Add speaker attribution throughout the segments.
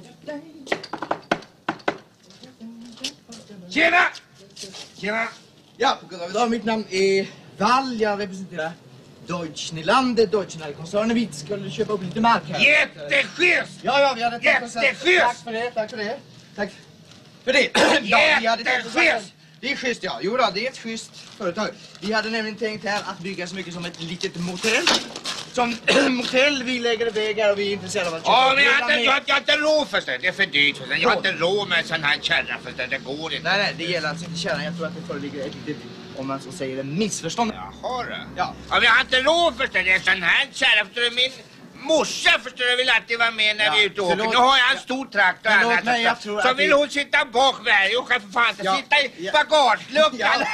Speaker 1: Tjena! Tjena!
Speaker 2: Ja, goddag. Mitt namn är Wall. Jag representerar Deutschland-koncernen. Vi skulle köpa upp lite mark här.
Speaker 1: Jätteschysst!
Speaker 2: Ja, vi hade tänkt oss att...
Speaker 1: Jätteschysst!
Speaker 2: Tack för det. Tack för det. Ja, vi hade tänkt oss att... Det är schysst, ja. Jo då, det är ett schysst företag. Vi hade nämligen tänkt här att bygga så mycket som ett litet motell. Som motell, vi lägger vägar och vi är intresserade av att köpa.
Speaker 1: Ja, men jag har inte råd förstås. Det är för dyrt förstås. Jag har inte råd med en sån här kärra förstås. Det går inte.
Speaker 2: Nej, det gäller alltså inte kärran. Jag tror att det föreligger ett litet, om man så säger, en missförstånd.
Speaker 1: Jaha då.
Speaker 2: Ja.
Speaker 1: Ja, men jag har inte råd förstås. Det är en sån här kärra. Förstår du, min morsa förstår du vill alltid vara med när vi är ute och åker. Nu har jag en stor traktor och annat.
Speaker 2: Mig, jag tror
Speaker 1: så
Speaker 2: att
Speaker 1: vill hon sitta bak mig. Jag kan för fan inte sitta i bagageluckan.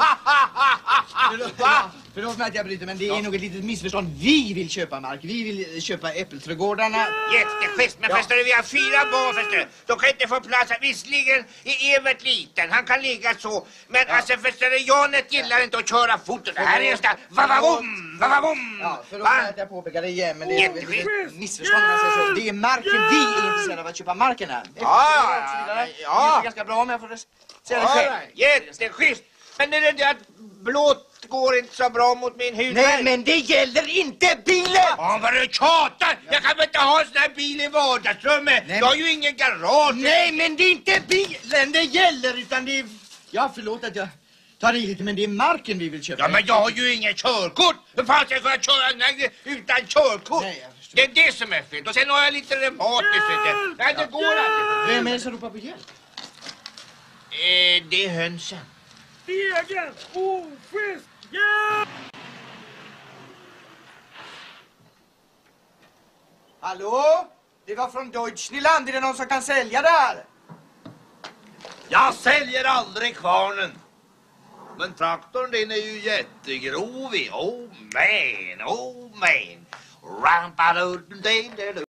Speaker 2: Förlåt mig att jag bryter, men det är nog ett litet missförstånd. Vi vill köpa mark. Vi vill köpa äppelträdgårdarna.
Speaker 1: Jätteschysst, men förstår du, vi har 4 barn förstår du. De kan inte få plats. Visserligen är Evert liten, han kan ligga så. Men alltså förstår du, Janet gillar inte att köra fort. Det här är en sån vavavum, vavavum.
Speaker 2: Ja, förlåt mig att jag påpekar det igen, men det är ett missförstånd. Så. Det är marken vi är intresserade av att köpa marken här.
Speaker 1: Ja.
Speaker 2: Det är ganska bra om jag får säga det själv.
Speaker 1: Jätteschysst. Men är det att blått går inte så bra mot min hud?
Speaker 2: Nej, men det gäller inte bilen!
Speaker 1: Ja, vad du tjatar! Jag kan väl inte ha en sån här bil i vardagsrummet? Jag har ju ingen garage.
Speaker 2: Nej, men det är inte bilen det gäller, utan det är... Ja, förlåt att jag tar i lite, men det är marken vi vill köpa.
Speaker 1: Ja, men jag har ju ingen körkort. Hur fan ska jag kunna köra utan körkort?
Speaker 2: Nej, jag förstår.
Speaker 1: Det är det som är fel. Och sen har jag lite reumatiskt. Nej, det går aldrig.
Speaker 2: Vem är det som ropar på hjälp?
Speaker 1: Det är hönsen.
Speaker 3: Egen oschysst! Yeah!
Speaker 2: Hallå? Det var från Deutschland. Är det någon som kan sälja där?
Speaker 4: Jag säljer aldrig kvarnen. Men traktorn den är ju jättegrovig. Oh man, oh man. Rampa